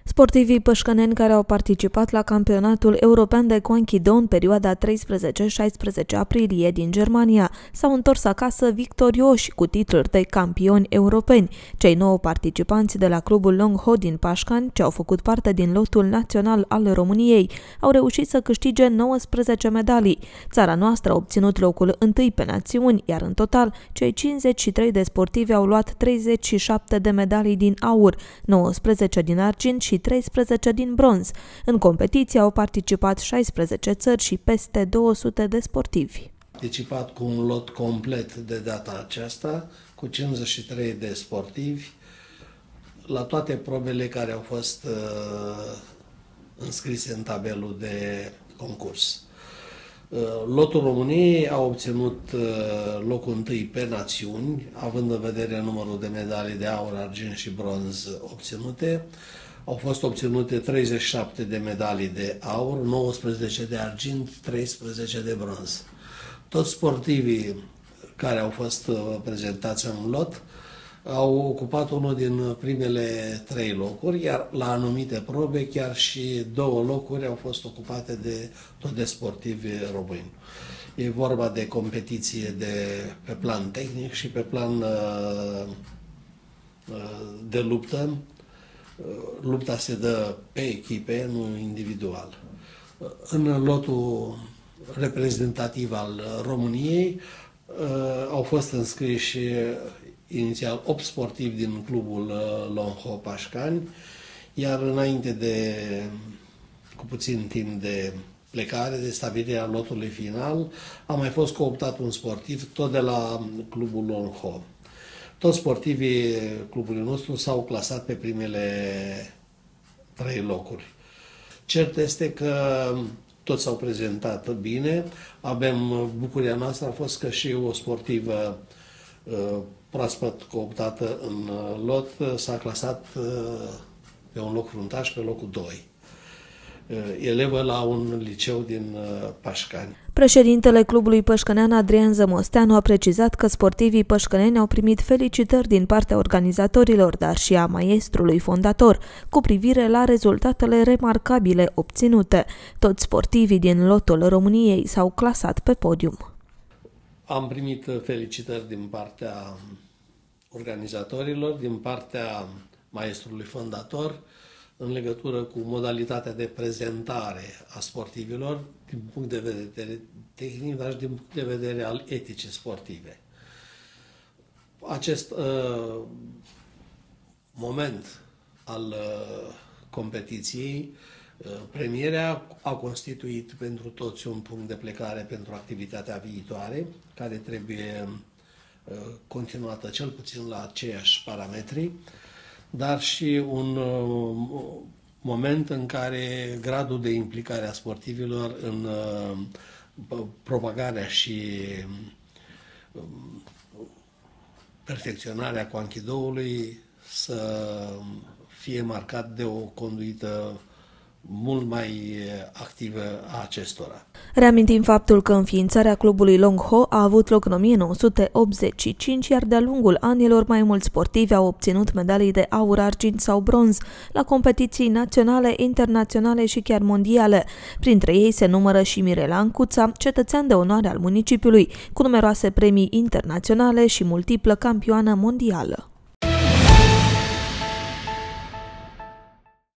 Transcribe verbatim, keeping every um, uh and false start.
Sportivii pășcăneni care au participat la campionatul european de Kwangdo în perioada treisprezece șaisprezece aprilie din Germania s-au întors acasă victorioși cu titluri de campioni europeni. Cei nouă participanți de la clubul Long Ho din Pașcani, ce au făcut parte din lotul național al României, au reușit să câștige nouăsprezece medalii. Țara noastră a obținut locul întâi pe națiuni, iar în total, cei cincizeci și trei de sportivi au luat treizeci și șapte de medalii din aur, nouăsprezece din argint și treisprezece din bronz. În competiție au participat șaisprezece țări și peste două sute de sportivi. Participat cu un lot complet de data aceasta, cu cincizeci și trei de sportivi, la toate probele care au fost uh, înscrise în tabelul de concurs. Uh, lotul României a obținut uh, locul întâi pe națiuni, având în vedere numărul de medalii de aur, argint și bronz obținute. Au fost obținute treizeci și șapte de medalii de aur, nouăsprezece de argint, treisprezece de bronz. Toți sportivii care au fost prezentați în lot au ocupat unul din primele trei locuri, iar la anumite probe chiar și două locuri au fost ocupate de tot de sportivi români. E vorba de competiție de, pe plan tehnic și pe plan uh, de luptă. Lupta se dă pe echipe, nu individual. În lotul reprezentativ al României au fost înscriși inițial opt sportivi din clubul Long Ho Pașcani, iar înainte de, cu puțin timp de plecare, de stabilirea lotului final, a mai fost cooptat un sportiv tot de la clubul Long Ho. Toți sportivii clubului nostru s-au clasat pe primele trei locuri. Cert este că toți s-au prezentat bine. Avem, bucuria noastră a fost că și o sportivă proaspăt cooptată în lot s-a clasat pe un loc fruntaș, pe locul doi. Elevă la un liceu din Pașcani. Președintele clubului pășcănean Adrian Zămosteanu a precizat că sportivii pășcăneni au primit felicitări din partea organizatorilor, dar și a maestrului fondator, cu privire la rezultatele remarcabile obținute. Toți sportivii din lotul României s-au clasat pe podium. Am primit felicitări din partea organizatorilor, din partea maestrului fondator, în legătură cu modalitatea de prezentare a sportivilor, din punct de vedere tehnic, dar și din punct de vedere al eticii sportive. Acest uh, moment al uh, competiției, uh, premierea a constituit pentru toți un punct de plecare pentru activitatea viitoare, care trebuie uh, continuată cel puțin la aceiași parametri, dar și un uh, moment în care gradul de implicare a sportivilor în uh, propagarea și uh, perfecționarea Kwangdo-ului să fie marcat de o conduită mult mai activă a acestora. Reamintim faptul că înființarea clubului Long Ho a avut loc în o mie nouă sute optzeci și cinci, iar de-a lungul anilor mai mulți sportivi au obținut medalii de aur, argint sau bronz la competiții naționale, internaționale și chiar mondiale. Printre ei se numără și Mirela Ancuța, cetățean de onoare al municipiului, cu numeroase premii internaționale și multiplă campioană mondială.